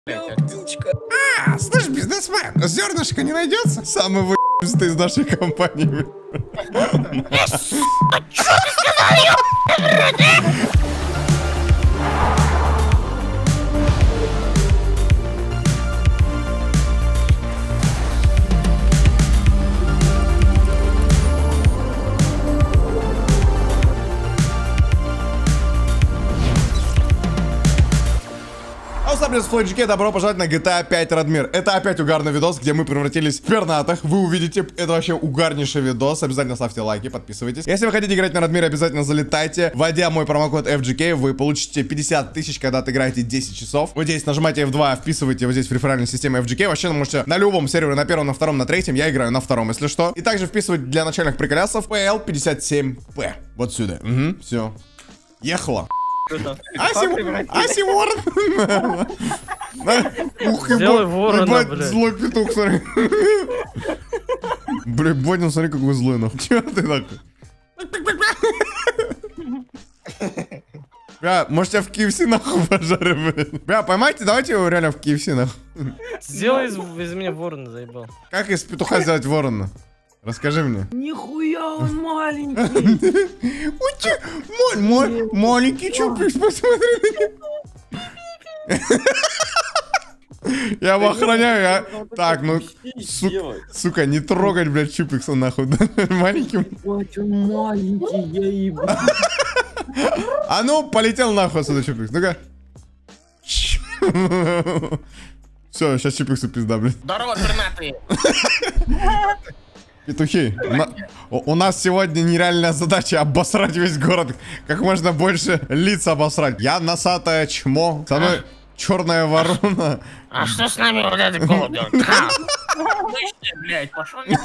Слышь, бизнесмен, зернышко не найдется? Самый выебистый из нашей компании. Что ты сказал, С FlyGK, добро пожаловать на GTA 5 Радмир. Это опять угарный видос, где мы превратились в пернатых. Вы увидите, это вообще угарнейший видос. Обязательно ставьте лайки, подписывайтесь. Если вы хотите играть на Радмире, обязательно залетайте. Вводя мой промокод FGK, вы получите 50 тысяч, когда отыграете 10 часов. Вот здесь нажимаете F2, вписываете вот здесь в реферальной системе FGK. Вообще, вы можете на любом сервере, на первом, на втором, на третьем. Я играю на втором, если что. И также вписывать для начальных приколясов PL57P. Вот сюда. Угу, все. Ехала. Аси Ворон! Ух, ебать, злой петух, смотри. Бля, Бодин, смотри, какой злой, нахуй. Чё ты такой? Бля, может я в KFC нахуй пожарю, блядь. Бля, поймайте, давайте его реально в KFC нахуй. Сделай из меня ворона, заебал. Как из петуха сделать ворона? Расскажи мне. Нихуя он маленький. Маленький чупик, посмотри на него. Я его охраняю, а? Так, ну, сука, не трогать, блядь, чупикса нахуй. Маленьким. Он маленький, я ебу. А ну, полетел нахуй отсюда, чупикс. Ну-ка. Все, сейчас чупиксу пизда, блядь. Здорово, пернатые. Петухи, у нас сегодня нереальная задача обосрать весь город. Как можно больше лиц обосрать. Я носатое чмо, со мной черная ворона. А что с нами вот этот голубь? Слышь ты, блядь, пошел не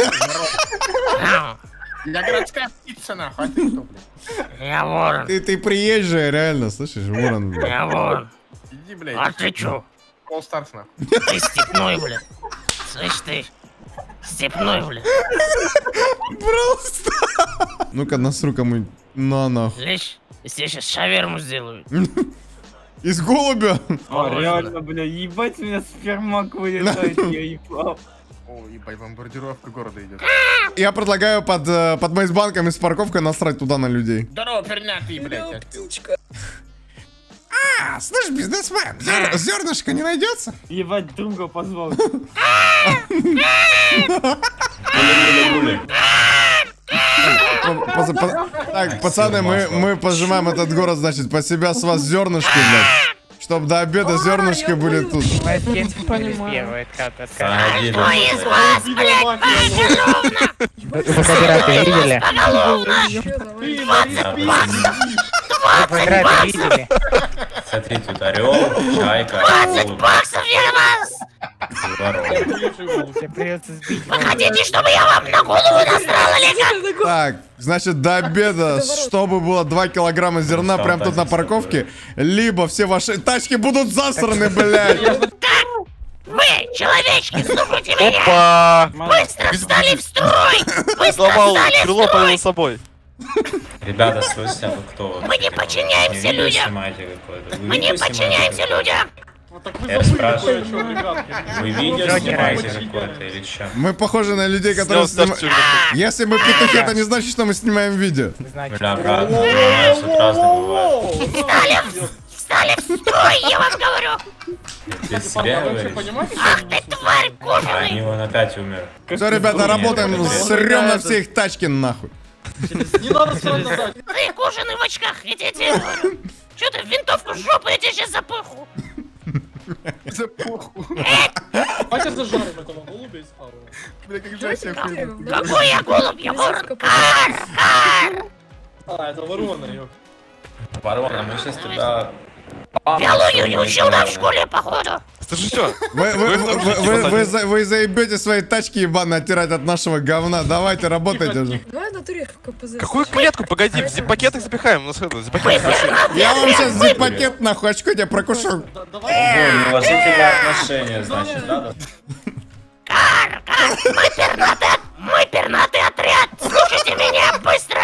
Я городская птица, нахуй, а ты кто, блядь? Я ворон. Ты приезжий, реально, слышишь, ворон, блядь. Я ворон. Иди, блядь. А ты чё? All Stars, нахуй. Ты степной, блядь. Слышь ты. Степной, блядь. Просто. Ну-ка, насру кому-нибудь. На нахуй. Слышь, если сейчас шаверму сделают. Из голубя? А, реально, бля, ебать меня спермак вылетает, я ебал. О, ебать, бомбардировка города идет. Я предлагаю под Мейсбанком и с парковкой насрать туда на людей. Здорово, пернатый, блядь. Слышь, бизнесмен, зернышко не найдется? Ебать, друга позвал. Так, пацаны, мы пожимаем этот город, значит, под себя с вас зернышки, блядь. Чтоб до обеда зернышки были тут. Кто из вас, блядь, Вы собираты видели? 20 баксов! Вы собираты видели? Смотри, тут орел, чайка, 20 баксов я вас! Тебе придется сбить. Вы хотите, чтобы я вам на голову насрал, или как? Так, значит, до обеда, чтобы было 2 килограмма зерна прям тут на парковке, либо все ваши тачки будут засраны, блядь. Вы, человечки, слушайте меня! Опа! Быстро встали в строй! Быстро Сломал встали в крыло, строй! повел с собой. Ребята, слышите, а вы кто? Мы не подчиняемся людям! Снимаете какое-то. Мы не подчиняемся людям! Я спрашиваю, вы видео снимаете какое-то или что? Мы похожи на людей, которые снимают... Если мы петухи, это не значит, что мы снимаем видео. Бля, брат, ну, понимаешь, тут разное бывает. Встали в строй, я вам говорю! Ты себя говоришь? Ах ты, тварь Они кожаный! вон опять умер. Все, ребята, работаем, срем на все их тачки, нахуй. Не надо сразу дать. Ты кожаный в очках, я тебе говорю! Чё ты в винтовку в жопу, я тебе сейчас запыху! Давайте зажарим этого голубя из фару. Бля, как жесть, Какой я голубь, я ворон! Кар! А, это ворона, ё. Ворона, мы сейчас туда... Биологию не учил, да, в школе, походу! Слушай, что? Вы заебете свои тачки ебаные оттирать от нашего говна. Давайте, работайте уже. Давай в натуре КПЗ. Какую клетку? Погоди, в зип-пакетах запихаем. У нас это, зип-пакет большой. Я вам сейчас зип-пакет нахуй, очко тебя прокушу. Уважительные отношения, значит, да? Кар! Мой пернатый отряд! Слушайте меня, быстро!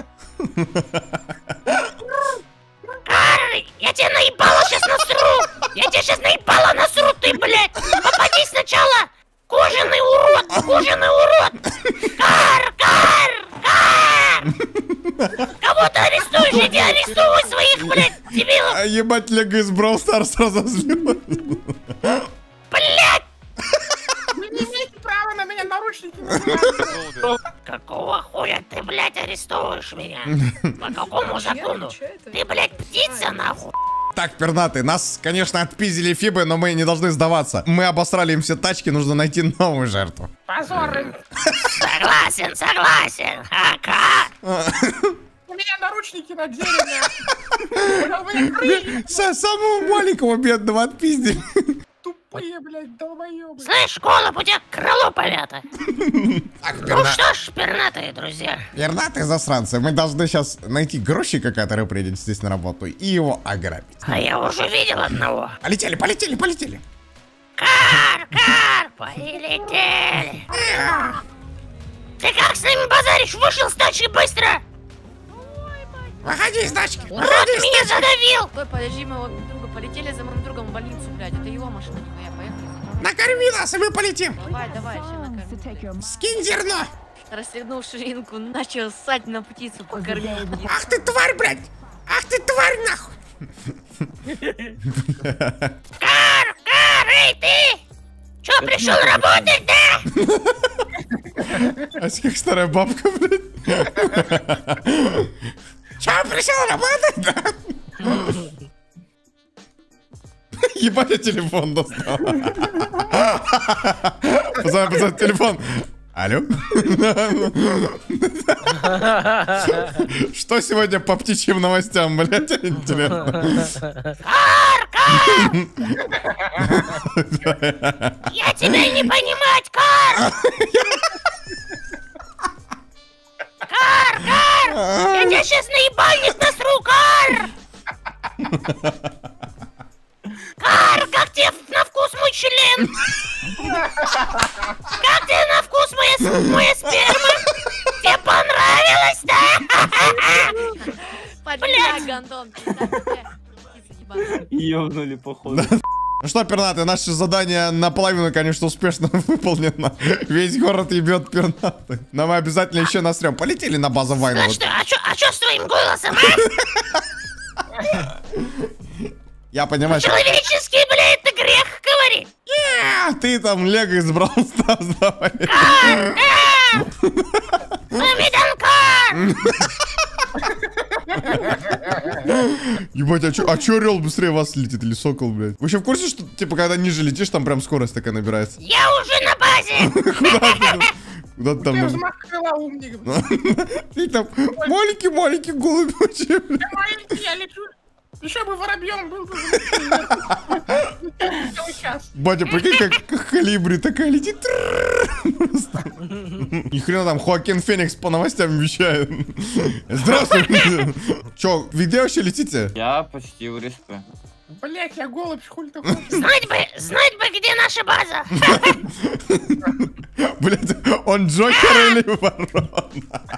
Кар! Я тебе наебало сейчас насру! Я тебе сейчас наебало насру, ты, блядь! Попади сначала! Кожаный урод! Кожаный урод! Кар! Кого ты арестуешь? Иди арестуй своих, блядь, дебилов! А ебать, Лего из Brawl Stars разозлил. Блядь! Вы не имеете права на меня наручники. Какого хуя ты, блядь, арестуешь меня? По какому закону? Ты, блядь, птица, нахуй! Так, пернатый, нас, конечно, отпиздили фибы, но мы не должны сдаваться. Мы обосрали им все тачки, нужно найти новую жертву. Позор. Согласен. Ага. У меня наручники надели. Самого маленького бедного отпиздили. Тупые, блядь, долбоёбы. Слышь, голубь, у тебя крыло помято. Так, Ну что ж, пернатые друзья. пернатые засранцы, мы должны сейчас найти грузчика, который приедет здесь на работу, и его ограбить. А я уже видел одного. Полетели. Кар, полетели. Ты как с ними базаришь? Вышел с тачки быстро. Выходи из тачки. Рот меня задавил. Стой, подожди моего друга. Полетели за моим другом в больницу, блядь. Это его машина, не моя. Поехали. Накорми нас, и мы полетим. Давай, все накорми. Скинь зерно. Расстегнул ширинку, начал ссать на птицу, покорми птицу. Ах ты тварь, блядь. Ах ты тварь, нахуй. Кар, эй ты! Чё, пришел работать, да? А как старая бабка, блядь. Чё, пришел работать, да? Ебать, я телефон достал. Пацан, телефон. Алло? Что сегодня по птичьим новостям, блядь, интересно? Я тебя не понимать, Кар! Кар! Я тебя сейчас наебальник насру, Кар! Кар, как тебе на вкус мой член? Как тебе на вкус моя сперма? Тебе понравилось, да? Подбегай, гондон. Ёбнули, походу. Ну что, пернатый, наше задание наполовину, конечно, успешно выполнено. Весь город ебет пернатый. Но мы обязательно еще насрем. Полетели на базу Вайна. А что с твоим голосом, а? Я понимаю, что... Человеческий, блядь, это грех говорить. Ты там Лего из Brawl Stars, давай. Ебать, а чё орел быстрее вас летит или сокол, блядь? Вы еще в курсе, что, типа, когда ниже летишь, там прям скорость такая набирается? Я уже на базе. Куда ты Ты там? взмах крыла, умник. Ты там маленький голубь вообще, блядь. Я маленький, я лечу. Еще бы воробьем был бы. Батя, прикинь, как Колибри такая летит. Ни хрена там Хоакин Феникс по новостям вещает. Здравствуйте. Че, вы где вообще летите? Я почти в респе. Блять, я голубь, хуй ты хочешь. Знать бы, где наша база. Блять, он Джокер или ворона?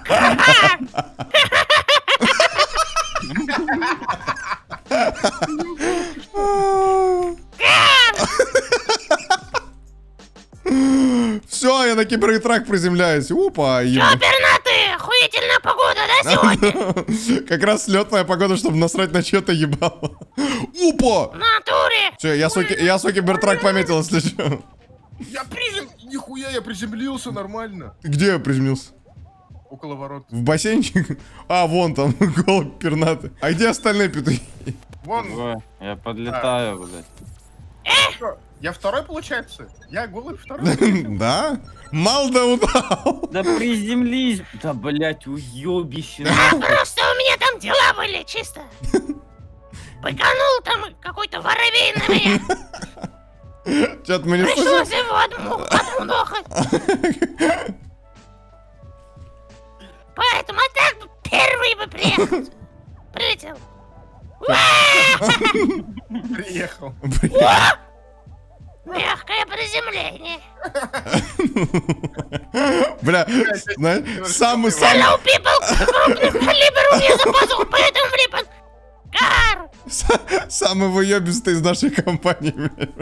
Все, я на кибертрак приземляюсь. Опа, Чё, пернатые, охуительная погода, да, сегодня? как раз слетная погода, чтобы насрать на чьё-то ебало. Опа! В натуре. Все, я свой кибертрак пометил, если что. Я Нихуя, я приземлился нормально. Где я приземлился? Около ворот. В бассейнчик? А, вон там, голубь пернатый. А где остальные петухи? Вон. Я подлетаю, блядь. Что, я второй, получается? Я голубь второй? Да? Мал да удал. Да приземлись. Да, блядь, уёбище. Просто у меня там дела были, чисто. Быканул там какой-то воробей на меня. Чё-то мы не слышим. Пришлось его отмудохать. Поэтому, а так бы первый бы приехал. Прилетел. Приехал. Мягкое приземление. Бля, знаешь, самый... Hello, people! Крупный калибр у меня за пазуху, поэтому влипан. Кар! Самый выебистый из нашей компании.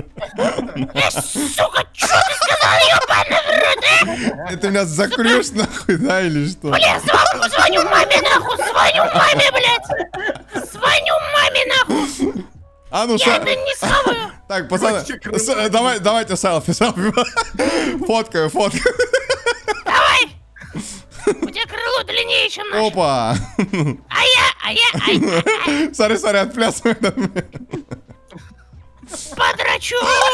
Сука, чё ты сказал, ёбаный в рот, И ты меня закрешь нахуй, да, или что? Бля, звоню маме нахуй, звоню маме, блядь! Звоню маме нахуй! А ну, Я это не схаваю! Так, пацаны, давайте селфи. Фоткаю. Давай! У тебя крыло длиннее, чем наше. Опа. Ай. Сори, отплясывай. Подрачу!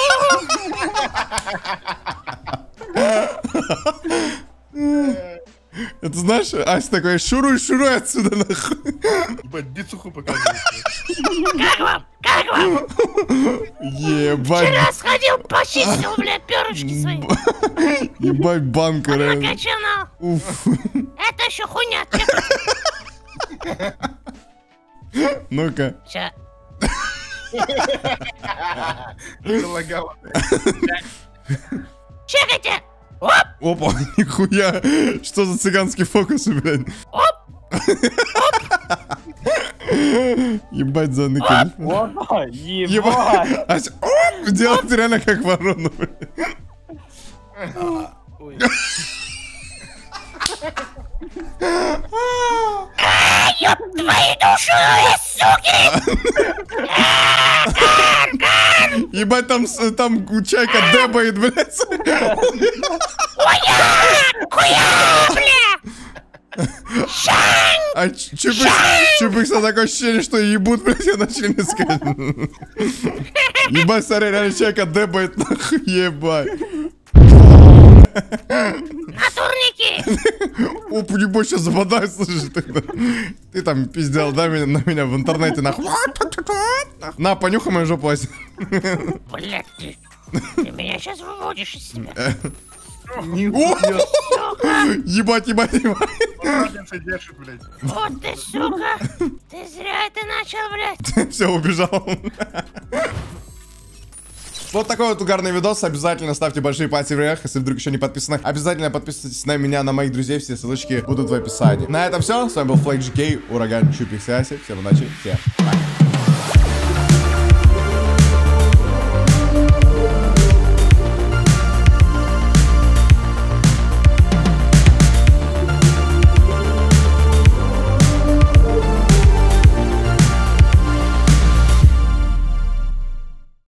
Это знаешь, Ась такой, шуруй отсюда, нахуй. Ебать, бицуху показывает. Как вам? Ебать. Вчера сходил, почистил, блядь, перышки свои. Ебать, банка, реально. Прокачанал. Уф. Это еще хуйня. Ну-ка. Ща. Залагало. Чекайте! Оп! Опа, нихуя. Что за цыганские фокусы, блядь? Оп! Ебать, заныкались. Опа, ебать. Ась, оп, делает реально как ворона, блядь. Ёб твою душу, суки! Ебать, там чайка дебает, блядь. Хуя, бля! А Чупикса такое ощущение, что ебут, блядь, я начали не сказать. Ебать, смотри, реально чайка дебает, нахуй, ебать. Натурники! Опа, ебать, сейчас западаю, слышишь, ты там пиздел, да, на меня в интернете, нахуй. На, понюхай мою жопу, Ась. Блядь, ты меня сейчас выводишь из себя. Ебать. Разница держит, блядь. Вот ты, сука! Ты зря это начал, блядь! Все, убежал. Вот такой вот угарный видос. Обязательно ставьте большие пальцы вверх, если вдруг еще не подписаны. Обязательно подписывайтесь на меня, на моих друзей. Все ссылочки будут в описании. На этом все. С вами был FlakeGK, Ураган, Чупик, Сяси. Всем удачи, всем